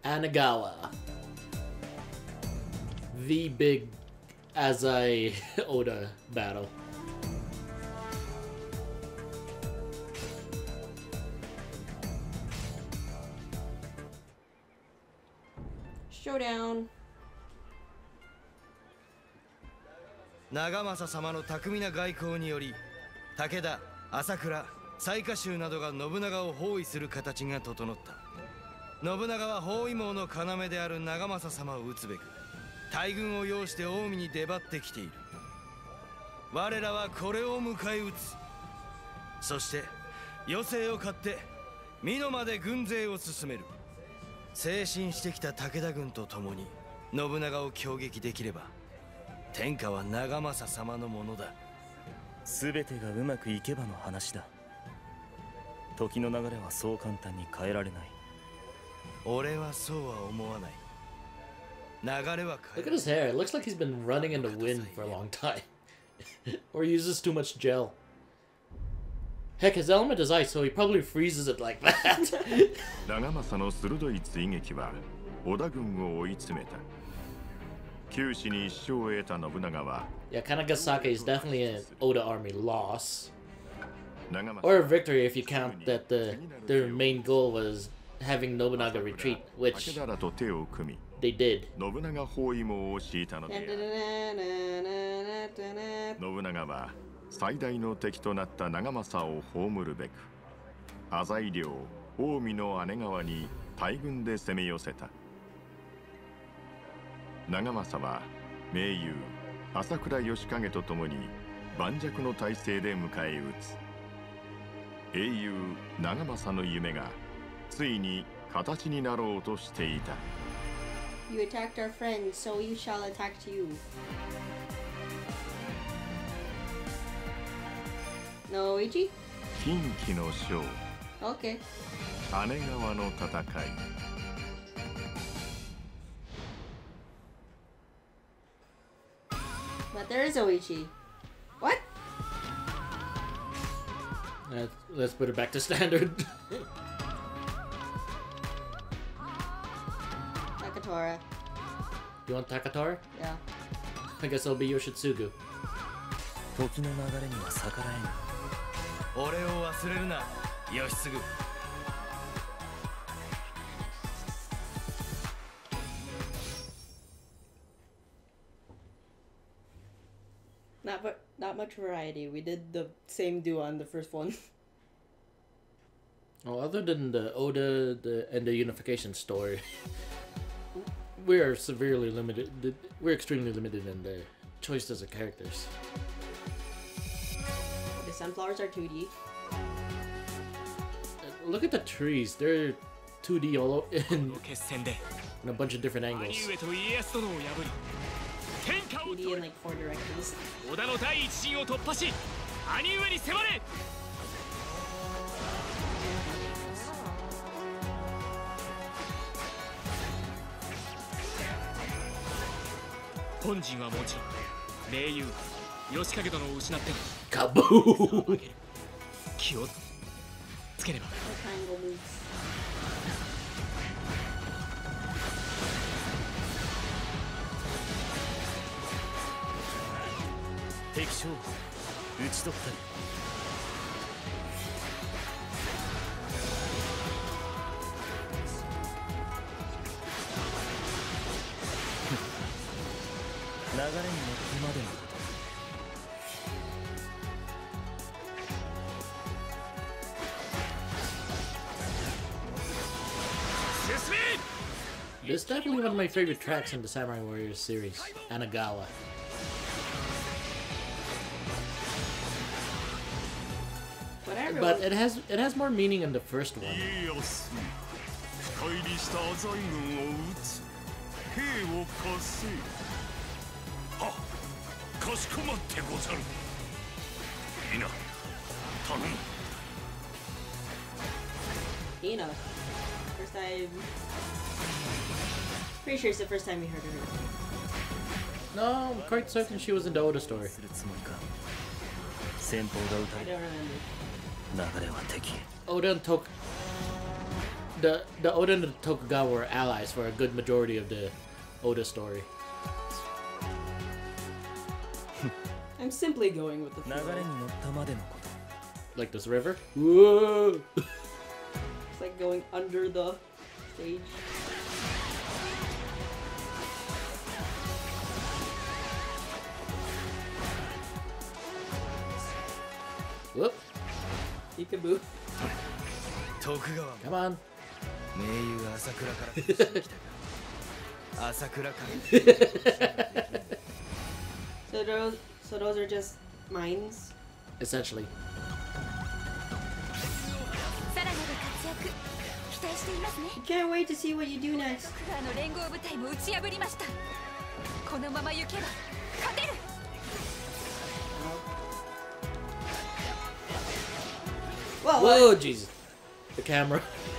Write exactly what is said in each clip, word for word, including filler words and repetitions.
Anagawa. The big Azai Oda battle. Showdown. 長政様の巧みな外交により武田、朝倉、雑賀衆などが信長を包囲する形が整った。信長は包囲網の要である長政様を討つべく大軍を擁して近江に出張ってきている。我らはこれを迎え撃つ。そして余生を買って美濃まで軍勢を進める。精進してきた武田軍と共に信長を攻撃できれば天下は長政様のものだ。 全てがうまくいけばの話だ。時の流れはそう簡単に変えられない。 俺はそうは思わない。流れは Look at his hair. It looks like he's been running in the wind for a long time. Or he uses too much gel. Heck, his element is ice, so he probably freezes it like that. 長政の鋭い追撃は織田軍を追い詰めた。九死に一生を得た信長は Yeah, Kanagasake is definitely an Oda army loss. Or a victory if you count that the their main goal was having Nobunaga retreat, which they did. 信長包囲網を敷いたので信長は最大の敵となった長政を葬るべく浅井領近江の姉川に大軍で攻め寄せた。長政は盟友朝倉義景と共に盤石の体制で迎え撃つ。英雄長政の夢がついに形になろうとしていた。 You attacked our friends, so we shall attack you. No, Ichi? 近畿の将 Okay. 姉川の戦い。 But there is Oichi. What? Uh, let's put it back to standard. Takatora. You want Takatora? Yeah. I guess it'll be Yoshitsugu. 時の流れには逆らえぬ。 俺を忘れるな、義継。 Not but not much variety. We did the same duo on the first one. Well, other than the Oda the, and the unification story, we are severely limited. We're extremely limited in the choices of characters. The sunflowers are two D. Look at the trees. They're two D all in, in a bunch of different angles. two D in like four directions. 織田の第一陣を突破し兄上に迫れ。本陣はもちろん盟友義景殿を失ってもカブー気をつければ。 敵将討ち取ったり。流れに乗ってまでのこと。 This is definitely one of my favorite tracks in the Samurai Warriors series, Anagawa. Whatever. But it has it has more meaning in the first one. Ina. First time. Pretty sure it's the first time we heard of her. No, I'm quite certain she was in the Oda story. I don't remember. Oda and Tok the the Oda and the Tokugawa were allies for a good majority of the Oda story. I'm simply going with the flow. Like this river? Whoa! It's like going under the stage. Whoop. Peekaboo. Come on. So those, so those are just mines? Essentially. I can't wait to see what you do next. Whoa, Whoa, what? Jesus. The camera.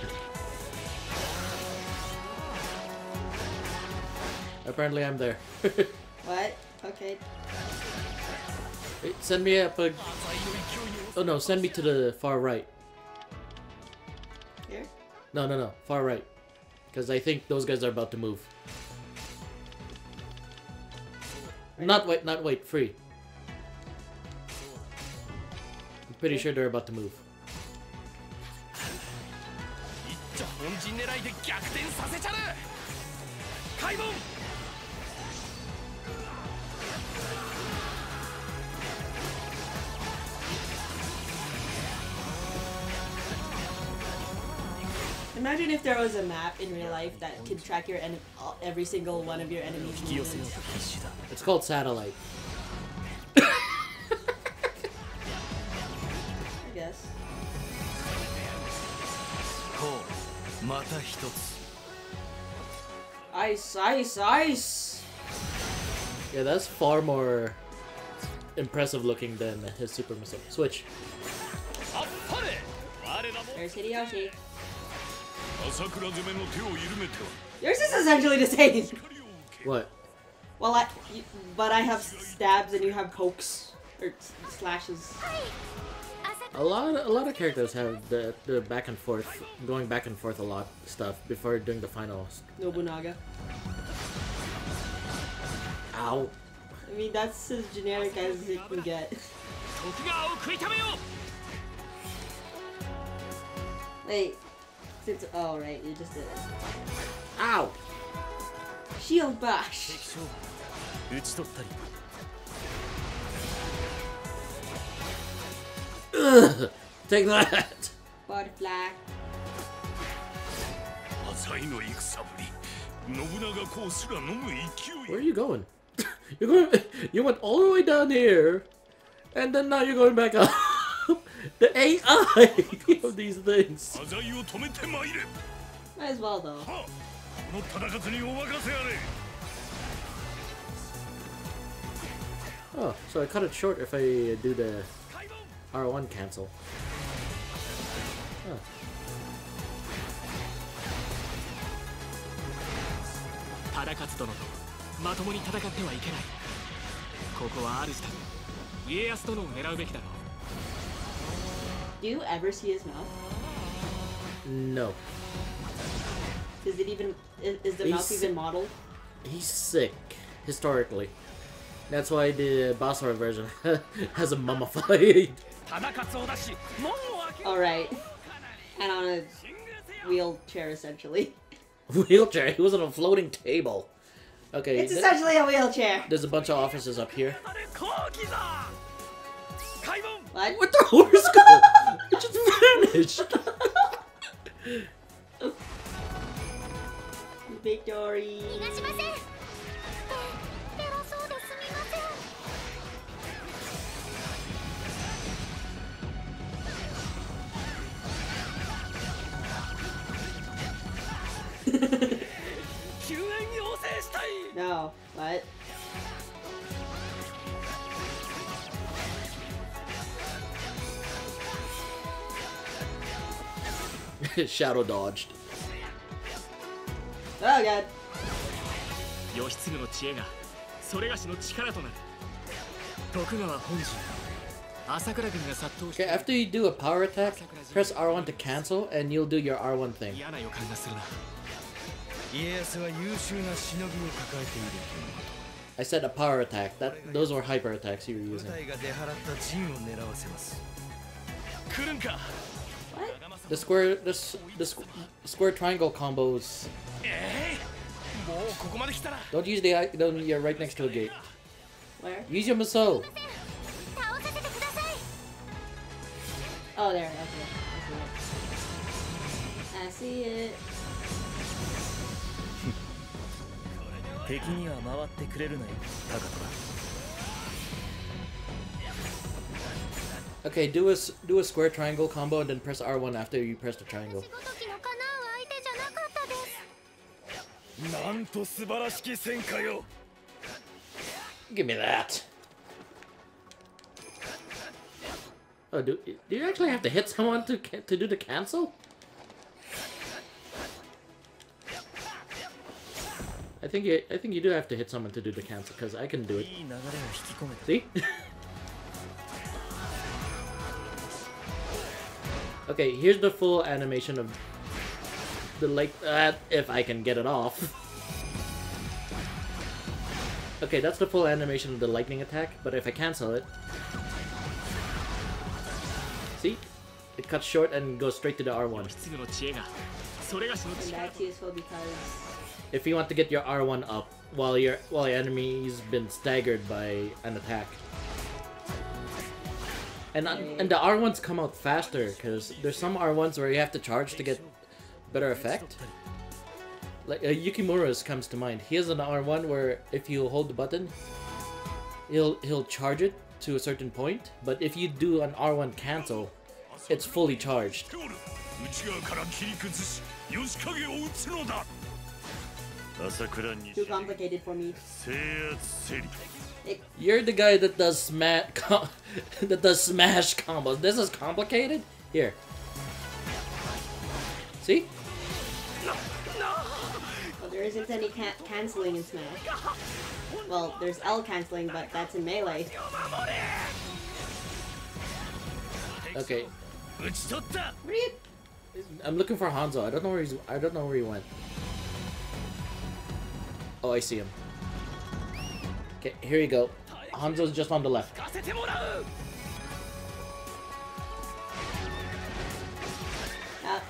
Apparently I'm there. What? Okay. Wait, send me up a... Oh no, send me to the far right. Here? No, no, no. Far right. Because I think those guys are about to move. Not wait, not wait. Free. I'm pretty sure they're about to move. Imagine if there was a map in real life that could track your en every single one of your enemies' movements. It's called Satellite. I guess. Ice, ice, ice! Yeah, that's far more impressive looking than his super missile. Switch. There's Hideyoshi. Yours is essentially the same. What? Well, I, you, but I have stabs and you have pokes or slashes. A lot, a lot of characters have the the back and forth, going back and forth a lot stuff before doing the finals. Nobunaga. Ow. I mean, that's as generic as it can get. Wait, since oh right, you just did it. Ow. Shield bash. Ugh, take that. Butterfly. Where are you going? You're going. You went all the way down here, and then now you're going back up. The A I of these things. Might as well though. Oh, so I cut it short if I do the R one cancel. Huh. 忠勝殿とまともに戦ってはいけない。ここは主たる家康殿を狙うべきだろう。 Do you ever see his mouth? No. Is it even? Is, is the He's mouth even modeled? He's sick, historically. That's why the Basara version has a mummified. Alright. And on a wheelchair, essentially. Wheelchair? He was on a floating table. Okay. It's essentially a wheelchair. There's a bunch of officers up here. What? Where'd the horse go? It just vanished. Victory. No, what? Shadow dodged. Oh god. 義経の知恵がそれがしの力となる。徳川本陣 Okay, after you do a power attack, press R one to cancel, and you'll do your R one thing. I said a power attack. That those were hyper attacks you were using. What? The square, the, s- the squ square triangle combos. Don't use the. eye- Don't. You're right next to a gate. Where? Use your missile. Oh, there. Okay. I see it. I see it. 敵には回ってくれるなよ、タカトラ。 Okay, do a s- do a square triangle combo and then press R one after you press the triangle. なんと素晴らしき戦果よ。 Give me that. Oh, do do you actually have to hit someone to ca- to do the cancel? I think you I think you do have to hit someone to do the cancel because I can do it. いい流れを引き込めて。 See? Okay, here's the full animation of the like that if I can get it off. Okay, that's the full animation of the lightning attack, but if I cancel it, see? It cuts short and goes straight to the R one. And that's useful because If you want to get your R one up while your while your enemy's been staggered by an attack. And uh, and the R ones come out faster because there's some R ones where you have to charge to get better effect. Like uh, Yukimura's comes to mind. He has an R one where if you hold the button, he'll he'll charge it to a certain point. But if you do an R one cancel, it's fully charged. too complicated for me. It, You're the guy that does smash that does smash combos. This is complicated. Here, see? well, there isn't any ca canceling in Smash. Well, there's L canceling, but that's in Melee. Okay, What are you? I'm looking for Hanzo. I don't know where he's. I don't know where he went. Oh, I see him. Okay, here you go. Hanzo's just on the left. Uh,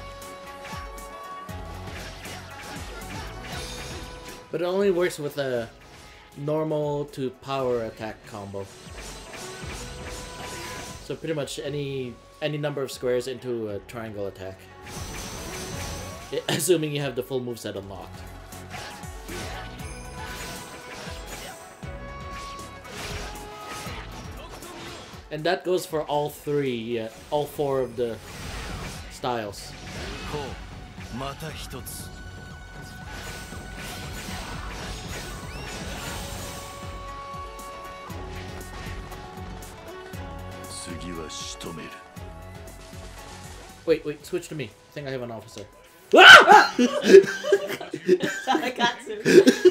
But it only works with a normal to power attack combo. So pretty much any any number of squares into a triangle attack. I- assuming you have the full moveset unlocked. And that goes for all three, yeah, all four of the styles. こうまた一つ。次は仕留める。 Wait, wait, switch to me. I think I have an officer. Sakatsu.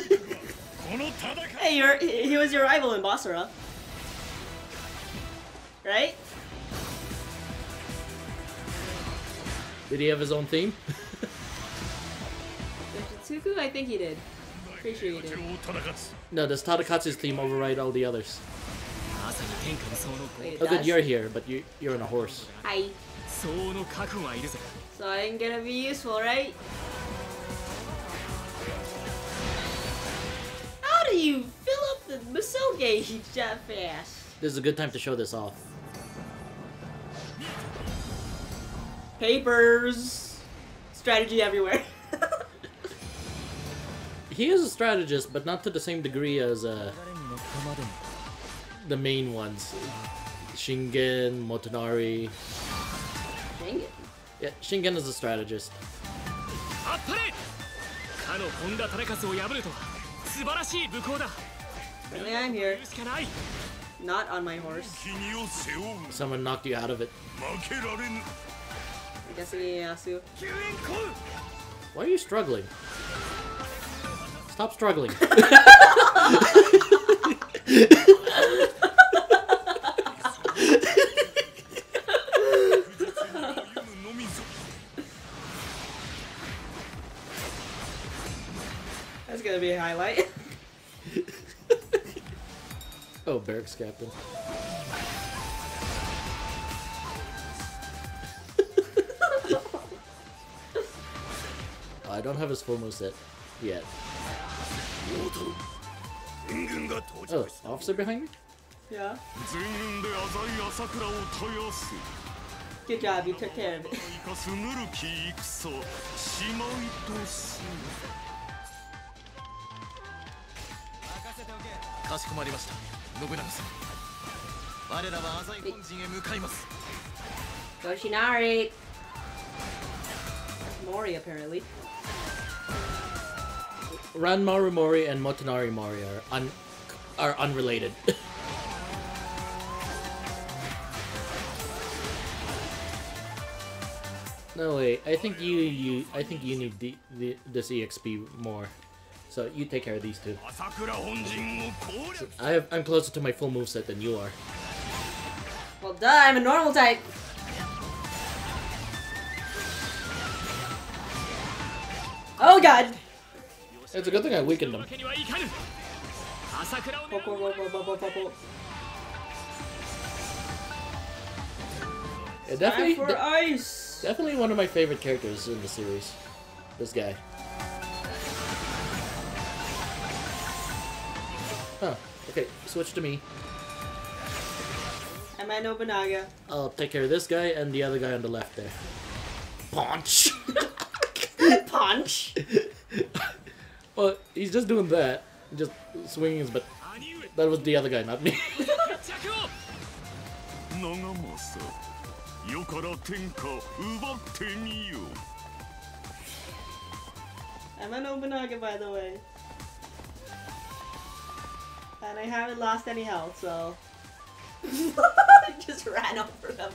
Hey, you're, he he was your rival in Basara. Right? Did he have his own theme? Yoshitsugu? I think he did. Pretty sure he did. No, does Tadakatsu's theme override all the others? Wait, it Oh, good, does? you're here, but you, you're on a horse. Hi. So I'm gonna be useful, right? How do you fill up the missile gauge that fast? This is a good time to show this off. Papers! Strategy everywhere. He is a strategist, but not to the same degree as uh, the main ones. Shingen, Motonari. Dang it. Yeah, Shingen is a strategist. Really, I'm here. Not on my horse. Someone knocked you out of it. I'm guessing Ieyasu. Why are you struggling? Stop struggling. That's gonna be a highlight. Oh, barracks captain. I don't have his full moveset yet. Oh, officer behind me? Yeah. Good job, you took care of it. Yoshinari! Mori, apparently. Ranmaru Mori and Motonari Mori are un are unrelated. No way. I think you you I think you need the, the this E X P more. So you take care of these two. So I have I'm closer to my full moveset than you are. Well, duh, I'm a normal type. Oh god! It's a good thing I weakened them. Yeah, definitely, Time for de ice. definitely one of my favorite characters in the series. This guy. Huh. Okay, switch to me. I'm at Nobunaga. I'll take care of this guy and the other guy on the left there. Punch! Punch! Well, he's just doing that. Just swinging his butt. That was the other guy, not me. I'm at Nobunaga, by the way. And I haven't lost any health, so... I just ran over them.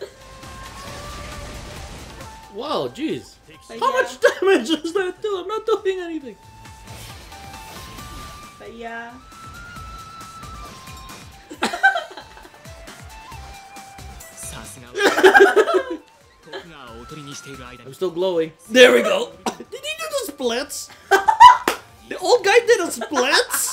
Whoa, jeez. But How yeah. much damage does that do? I'm not doing anything. But yeah. I'm still glowing. There we go. Did he do the splits? The old guy did a splits?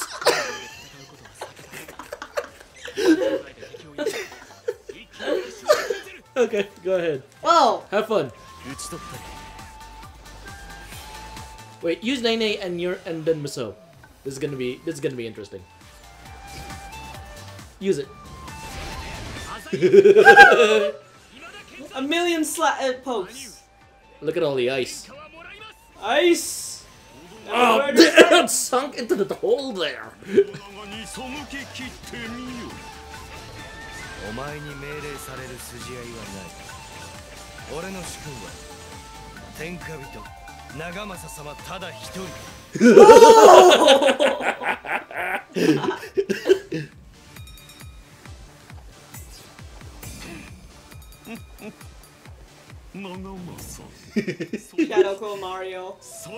Okay, go ahead. Whoa! Have fun. Wait, use Nene and your and then Miso. This is gonna be this is gonna be interesting. Use it. A million sla uh, pokes. Look at all the ice. Ice! Oh, it sunk into the hole there. Shadow Clone Mario.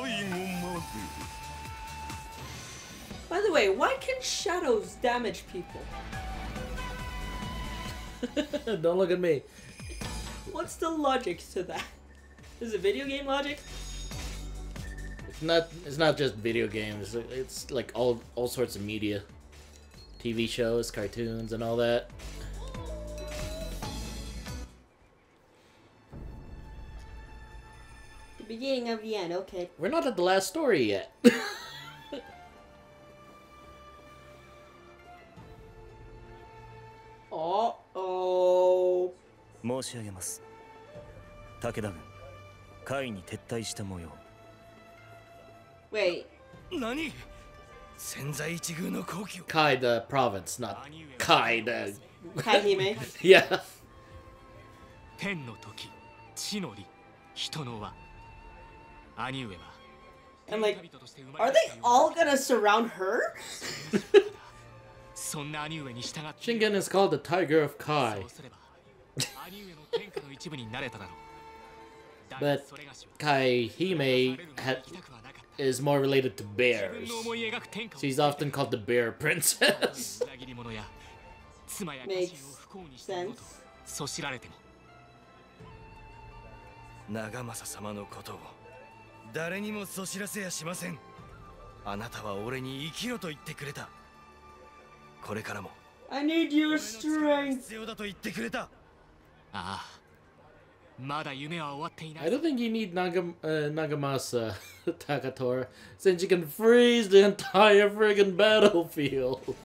By the way, why can shadows damage people? Don't look at me. What's the logic to that? Is it video game logic? It's not. It's not just video games. It's like all all sorts of media, T V shows, cartoons, and all that. The beginning of the end. Okay. We're not at the last story yet. Uh oh. 申し上げます。武田軍、甲斐に撤退した模様。 Wait. 何？千載一遇の好機を。 Kai the province, not Kai the. Kaihime. Yeah. 天の時、地の利、人の輪。兄上は。 I'm like, are they all gonna surround her? Shingen is called the Tiger of Kai. But Kaihime is more related to bears. She's often called the Bear Princess. Makes sense. 長政様のことを誰にもそ知らせやしません。 あなたは俺に生きろと言ってくれた。これからも I need your 俺の力が strength. 必要だと言ってくれた。 ああ、まだ夢は終わっていな I い。 don't think you need Nagam uh, Nagamasa, Takatora, since you can freeze the entire friggin' battlefield.